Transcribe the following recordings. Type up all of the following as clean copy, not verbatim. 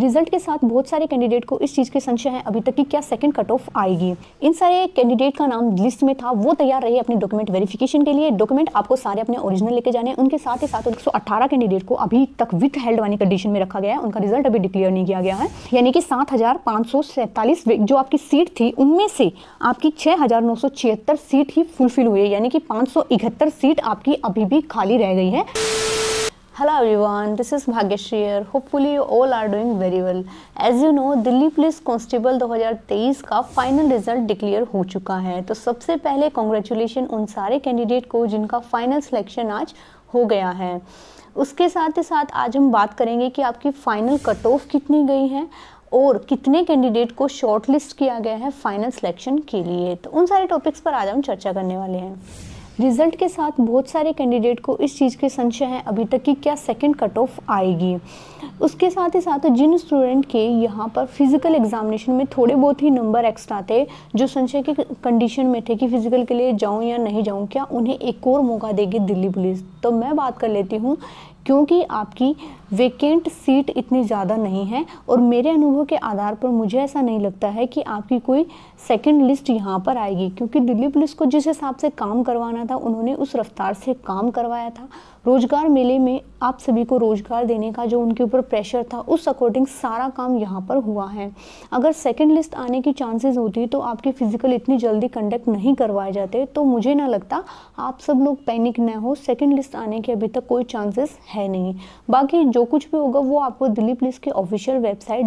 Result के साथ बहुत सारे कैंडिडेट को इस चीज़ के संशय है अभी तक कि क्या सेकंड कट ऑफ आएगी। इन सारे कैंडिडेट का नाम लिस्ट में था, वो तैयार रहे अपने डॉक्यूमेंट वेरिफिकेशन के लिए। डॉक्यूमेंट आपको सारे अपने ओरिजिनल लेके जाने। उनके साथ ही साथ 118 कैंडिडेट को अभी तक विथ हेल्ड वाली कंडीशन में रखा गया है, उनका रिजल्ट अभी डिक्लेयर नहीं किया गया है। यानी कि 7,547 जो आपकी सीट थी उनमें से आपकी 6,976 सीट ही फुलफिल हुई है, यानी कि 571 सीट आपकी अभी भी खाली रह गई है। Hello everyone, this is Bhagyashree here. Hopefully you all are doing very well. As you know, Delhi police constable 2023 का फाइनल रिजल्ट डिक्लेयर हो चुका है। तो सबसे पहले कॉन्ग्रेचुलेशन उन सारे कैंडिडेट को जिनका फाइनल सिलेक्शन आज हो गया है। उसके साथ ही साथ आज हम बात करेंगे कि आपकी फाइनल कट ऑफ कितनी गई है और कितने कैंडिडेट को शॉर्ट लिस्ट किया गया है फाइनल सिलेक्शन के लिए। तो उन सारे टॉपिक्स पर आज हम चर्चा करने वाले हैं। रिजल्ट के साथ बहुत सारे कैंडिडेट को इस चीज़ के संशय है अभी तक कि क्या सेकंड कट ऑफ आएगी। उसके साथ ही साथ जिन स्टूडेंट के यहाँ पर फिजिकल एग्जामिनेशन में थोड़े बहुत ही नंबर एक्स्ट्रा थे, जो संशय की कंडीशन में थे कि फिजिकल के लिए जाऊँ या नहीं जाऊँ, क्या उन्हें एक और मौका देगी दिल्ली पुलिस। तो मैं बात कर लेती हूँ, क्योंकि आपकी वेकेंट सीट इतनी ज़्यादा नहीं है और मेरे अनुभव के आधार पर मुझे ऐसा नहीं लगता है कि आपकी कोई सेकंड लिस्ट यहाँ पर आएगी, क्योंकि दिल्ली पुलिस को जिस हिसाब से काम करवाना था उन्होंने उस रफ्तार से काम करवाया था। रोजगार मेले में आप सभी को रोजगार देने का जो उनके ऊपर प्रेशर था, उस अकॉर्डिंग सारा काम यहाँ पर हुआ है। अगर सेकंड लिस्ट आने की चांसेस होती तो आपके फिजिकल इतनी जल्दी कंडक्ट नहीं करवाए जाते। तो मुझे ना लगता, आप सब लोग पैनिक न हो, सेकंड लिस्ट आने के अभी तक कोई चांसेस है नहीं। बाकी जो कुछ भी होगा वो आपको दिल्ली पुलिस की ऑफिशियल वेबसाइट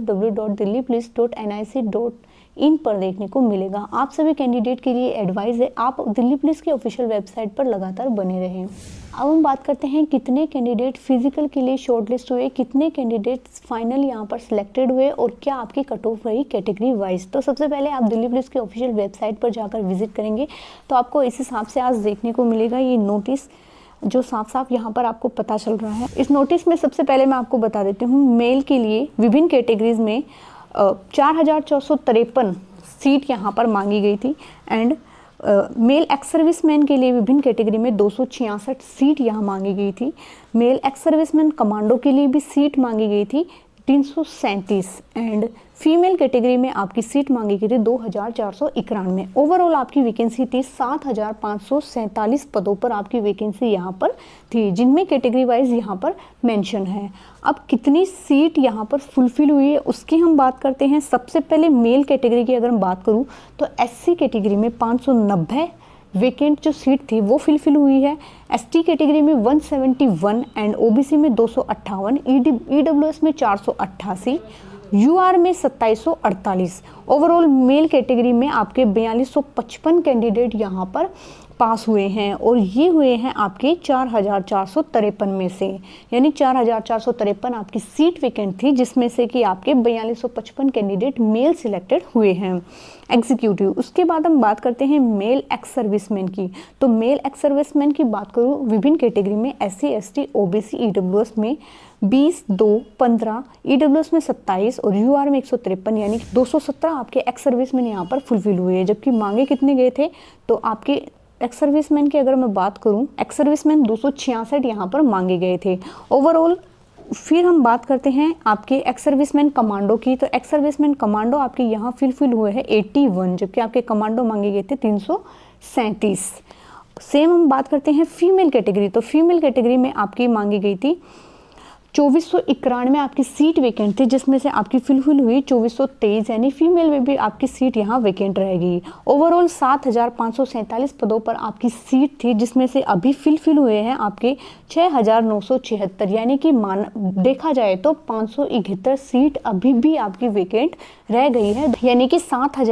www.delhipolice.nic.in पर देखने को मिलेगा। आप सभी कैंडिडेट के लिए एडवाइस है, आप दिल्ली पुलिस की ऑफिशियल वेबसाइट पर लगातार बने रहें। अब हम बात करते हैं कितने कैंडिडेट फिजिकल के लिए शॉर्टलिस्ट हुए, कितने कैंडिडेट फाइनल यहाँ पर सिलेक्टेड हुए और क्या आपकी कट ऑफ रही कैटेगरी वाइज। तो सबसे पहले आप दिल्ली पुलिस की ऑफिशियल वेबसाइट पर जाकर विजिट करेंगे तो आपको इस हिसाब से आज देखने को मिलेगा ये नोटिस, जो साफ साफ यहाँ पर आपको पता चल रहा है। इस नोटिस में सबसे पहले मैं आपको बता देती हूँ, मेल के लिए विभिन्न कैटेगरीज में 4,453 सीट यहाँ पर मांगी गई थी एंड मेल एक्स सर्विसमैन के लिए विभिन्न कैटेगरी में 266 सीट यहाँ मांगी गई थी। मेल एक्स सर्विसमैन कमांडो के लिए भी सीट मांगी गई थी 337 एंड फीमेल कैटेगरी में आपकी सीट मांगी गई थी 2,491। ओवरऑल आपकी वैकेंसी थी 7,547 पदों पर आपकी वैकेंसी यहाँ पर थी, जिनमें कैटेगरी वाइज यहाँ पर मेंशन है। अब कितनी सीट यहाँ पर फुलफिल हुई है उसकी हम बात करते हैं। सबसे पहले मेल कैटेगरी की अगर मैं बात करूँ तो एससी कैटेगरी में 590 वेकेंट जो सीट थी वो फिलफिल हुई है। एसटी कैटेगरी में 171 एंड ओबीसी में 258, ईडब्ल्यूएस में 488, यूआर में 2748। ओवरऑल मेल कैटेगरी में आपके 4255 कैंडिडेट यहाँ पर पास हुए हैं और ये हुए हैं आपके 4,453 में से, यानी 4,453 आपकी सीट वेकेंट थी, जिसमें से कि आपके 4255 कैंडिडेट मेल सिलेक्टेड हुए हैं एग्जीक्यूटिव। उसके बाद हम बात करते हैं मेल एक्स सर्विसमैन की। तो मेल एक्स सर्विसमैन की बात करूँ विभिन्न कैटेगरी में एससी, एसटी, ओबीसी, ईडब्ल्यूएस में 20, 2, 15, ईडब्ल्यूएस में 27 और यूआर में 153, यानी 217 आपके एक्स सर्विसमैन यहाँ पर फुलफिल हुए हैं। जबकि मांगे कितने गए थे, तो आपके एक्स सर्विसमैन की अगर मैं बात करूं, एक्स सर्विसमैन 266 यहाँ पर मांगे गए थे ओवरऑल। फिर हम बात करते हैं आपके एक्स सर्विसमैन कमांडो की। तो एक्स सर्विसमैन कमांडो आपके यहाँ फुलफिल हुए हैं 81, जबकि आपके कमांडो मांगे गए थे 337। सेम हम बात करते हैं फीमेल कैटेगरी। तो फीमेल कैटेगरी में आपकी मांगी गई थी 2491 आपकी सीट वेकेंट थी, जिसमें से आपकी फिलफिल हुई 2423, यानी फीमेल में भी आपकी सीट यहाँ वेकेंट रहेगी। ओवरऑल 7,547 पदों पर आपकी सीट थी, जिसमें से अभी फिलफिल हुए हैं आपके 6,976, यानी कि देखा जाए तो 571 सीट अभी भी आपकी वेकेंट रह गई है। यानी कि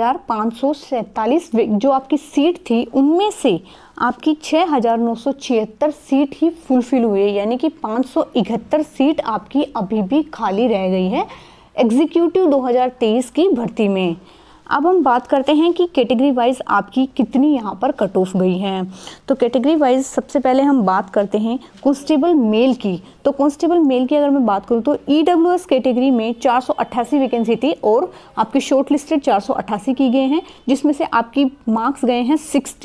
7,547 जो आपकी सीट थी उनमें से आपकी 6,976 सीट ही फुलफिल हुई है, यानी कि 571 सीट आपकी अभी भी खाली रह गई है एग्जीक्यूटिव 2023 की भर्ती में। अब हम बात करते हैं कि कैटेगरी वाइज आपकी कितनी यहाँ पर कट ऑफ गई है। तो कैटेगरी वाइज सबसे पहले हम बात करते हैं कांस्टेबल मेल की। तो कांस्टेबल मेल की अगर मैं बात करूँ तो ईडब्ल्यूएस कैटेगरी में 488 वैकेंसी थी और आपकी शॉर्ट लिस्टेड 488 की गए हैं, जिसमें से आपकी मार्क्स गए हैं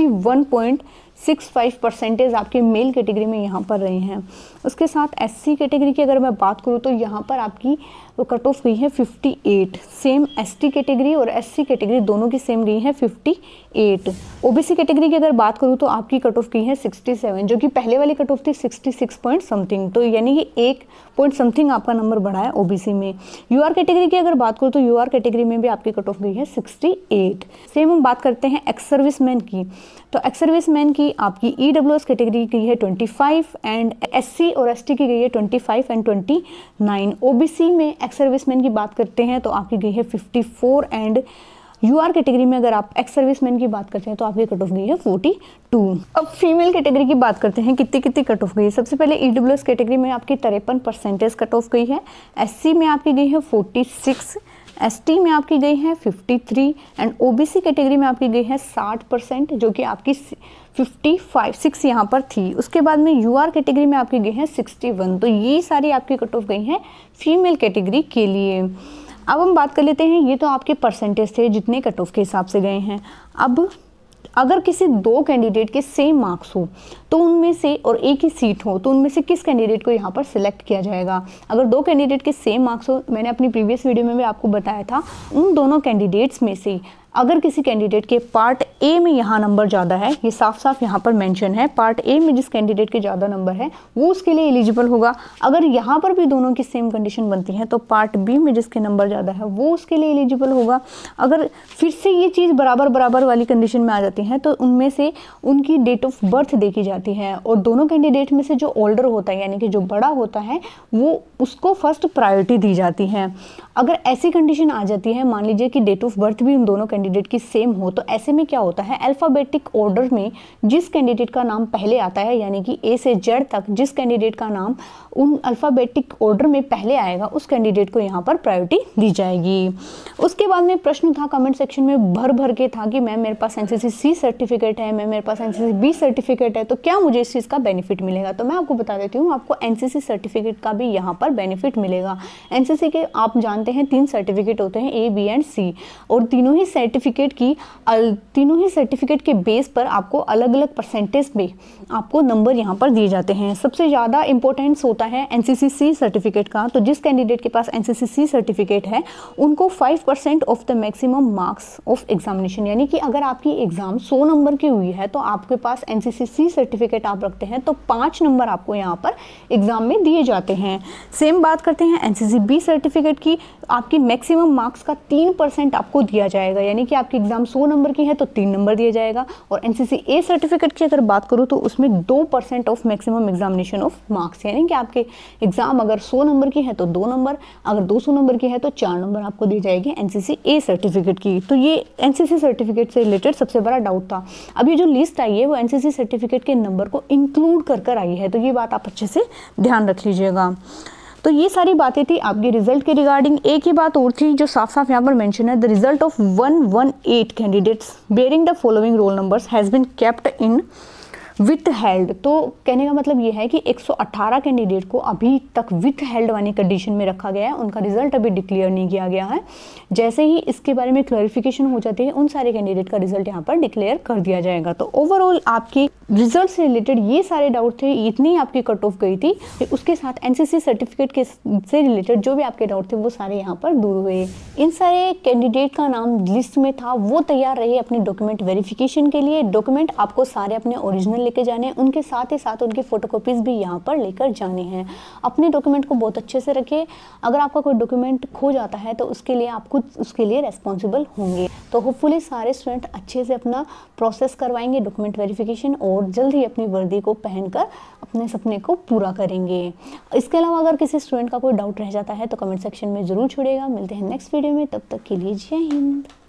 61.65% आपके मेल कैटेगरी में यहाँ पर रहे हैं। उसके साथ एससी कैटेगरी की अगर मैं बात करूँ तो यहाँ पर आपकी तो कट ऑफ गई है 58। सेम एसटी कैटेगरी और एससी कैटेगरी दोनों की सेम गई है 58। ओबीसी कैटेगरी की अगर बात करूँ तो आपकी कट ऑफ गई है 67, जो कि पहले वाली कट ऑफ थी 66 पॉइंट समथिंग, तो यानी कि 1 पॉइंट समथिंग आपका नंबर बढ़ा है ओबीसी में। यूआर कैटेगरी की अगर बात करूँ तो यूआर कैटेगरी में भी आपकी कट ऑफ गई है 68। सेम हम बात करते हैं एक्स सर्विसमैन की, तो एक्स सर्विसमैन की आपकी ईडब्ल्यूएस कैटेगरी की है 25 एंड एससी और एसटी की गई है 25 एंड 29। ओबीसी में एक्स सर्विसमैन की बात करते हैं तो आपकी गई है 54 एंड यूआर कैटेगरी में अगर आप एक्स सर्विसमैन की बात करते हैं तो आपकी कट ऑफ गई है 42। अब फीमेल कैटेगरी की बात करते हैं कितनी कट ऑफ गई है। सबसे पहले ईडब्ल्यूएस कैटेगरी में आपकी 53% कट ऑफ गई है, एससी में आपकी गई है 46, एसटी में आपकी गई है 53 एंड ओबीसी कैटेगरी में आपकी गई है 60%, जो कि आपकी 55 यहाँ पर थी। उसके बाद में यूआर कैटेगरी में आपकी गई है 61। तो ये सारी आपकी कट ऑफ गई हैं फीमेल कैटेगरी के लिए। अब हम बात कर लेते हैं, ये तो आपके परसेंटेज थे जितने कट ऑफ के हिसाब से गए हैं। अब अगर किसी 2 कैंडिडेट के सेम मार्क्स हो तो उनमें से और एक ही सीट हो तो उनमें से किस कैंडिडेट को यहाँ पर सिलेक्ट किया जाएगा। अगर 2 कैंडिडेट के सेम मार्क्स हो, मैंने अपनी प्रीवियस वीडियो में भी आपको बताया था, उन दोनों कैंडिडेट्स में से अगर किसी कैंडिडेट के पार्ट ए में यहाँ नंबर ज़्यादा है, ये साफ साफ यहाँ पर मेंशन है, पार्ट ए में जिस कैंडिडेट के ज़्यादा नंबर है वो उसके लिए एलिजिबल होगा। अगर यहाँ पर भी दोनों की सेम कंडीशन बनती है तो पार्ट बी में जिसके नंबर ज़्यादा है वो उसके लिए एलिजिबल होगा। अगर फिर से ये चीज़ बराबर वाली कंडीशन में आ जाती है तो उनमें से उनकी डेट ऑफ बर्थ देखी जाती है और दोनों कैंडिडेट में से जो ओल्डर होता है यानी कि जो बड़ा होता है वो उसको फर्स्ट प्रायोरिटी दी जाती है। अगर ऐसी कंडीशन आ जाती है, मान लीजिए कि डेट ऑफ बर्थ भी उन दोनों कैंडिडेट की सेम हो, तो ऐसे में क्या होता है, अल्फाबेटिक ऑर्डर में जिस कैंडिडेट का नाम पहले आता है यानी कि ए से जेड तक जिस कैंडिडेट का नाम उन अल्फाबेटिक ऑर्डर में पहले आएगा उस कैंडिडेट को यहाँ पर प्रायोरिटी दी जाएगी। उसके बाद में प्रश्न था कमेंट सेक्शन में भर के था कि मैम मेरे पास एनसीसी सी सर्टिफिकेट है, मैम मेरे पास एनसीसी बी सर्टिफिकेट है, तो क्या मुझे इस चीज़ का बेनिफिट मिलेगा। तो मैं आपको बता देती हूँ, आपको एनसीसी सर्टिफिकेट का भी यहाँ पर बेनिफिट मिलेगा। एनसीसी के आप जानते हैं 3 सर्टिफिकेट होते हैं, ए बी एंड सी, और तीनों ही सर्टिफिकेट के बेस पर आपको अलग अलग परसेंटेज में आपको नंबर यहाँ पर दिए जाते हैं। सबसे ज़्यादा इंपॉर्टेंस होता है एनसीसी सी सर्टिफिकेट का, तो जिस कैंडिडेट के पास एनसीसी सी सर्टिफिकेट है उनको 5% of the maximum marks of examination, यानी कि अगर आपकी एग्जाम 100 नंबर की हुई है तो आपके पास एनसीसी सी सर्टिफिकेट आप रखते हैं तो 5 नंबर आपको यहाँ पर एग्जाम में दिए जाते हैं। सेम बात करते हैं एनसीसी बी सर्टिफिकेट की, आपकी मैक्सिमम मार्क्स का 3% आपको दिया जाएगा, यानी कि आपकी एग्जाम 100 नंबर की है तो 3 नंबर दिया जाएगा। और एनसीसी ए सर्टिफिकेट की अगर बात करूँ तो उसमें 2% of maximum examination of marks, यानी कि आपके एग्जाम अगर 100 नंबर की है तो 2 नंबर, अगर 200 नंबर की है तो 4 नंबर आपको दी जाएगी एनसीसी ए सर्टिफिकेट की। तो ये एनसीसी सर्टिफिकेट से रिलेटेड सबसे बड़ा डाउट था। अब ये जो लिस्ट आई है वो एनसीसी सर्टिफिकेट के नंबर को इंक्लूड कर आई है, तो ये बात आप अच्छे से ध्यान रख लीजिएगा। तो ये सारी बातें थी आपकी रिजल्ट के रिगार्डिंग। एक ही बात और थी जो साफ साफ यहाँ पर मेंशन है, the result of 118 candidates bearing the following roll numbers has been kept in withheld. तो कहने का मतलब ये है कि 118 कैंडिडेट को अभी तक विथ हेल्ड वाली कंडीशन में रखा गया है, उनका रिजल्ट अभी डिक्लेयर नहीं किया गया है। जैसे ही इसके बारे में क्लैरिफिकेशन हो जाती है उन सारे कैंडिडेट का रिजल्ट यहाँ पर डिक्लेयर कर दिया जाएगा। तो ओवरऑल आपके रिजल्ट से रिलेटेड ये सारे डाउट थे, इतनी आपकी कट ऑफ गई थी। उसके साथ एनसीसी सर्टिफिकेट के से रिलेटेड जो भी आपके डाउट थे वो सारे यहाँ पर दूर हुए। इन सारे कैंडिडेट का नाम लिस्ट में था, वो तैयार रहे अपने डॉक्यूमेंट वेरिफिकेशन के लिए। डॉक्यूमेंट आपको सारे अपने ओरिजिनल लेके जाने हैं, उनके साथ ही साथ उनकी फोटोकॉपीज भी यहाँ पर लेकर जाने हैं। अपने डॉक्यूमेंट को बहुत अच्छे से रखिए। अगर आपका कोई डॉक्यूमेंट खो जाता है तो उसके लिए आप खुद उसके लिए रेस्पॉन्सिबल होंगे। तो होपफुली सारे स्टूडेंट अच्छे से अपना प्रोसेस करवाएंगे डॉक्यूमेंट वेरिफिकेशन और जल्द ही अपनी वर्दी को पहनकर अपने सपने को पूरा करेंगे। इसके अलावा अगर किसी स्टूडेंट का कोई डाउट रह जाता है तो कमेंट सेक्शन में जरूर छोड़िएगा। मिलते हैं नेक्स्ट वीडियो में, तब तक के लिए जय हिंद।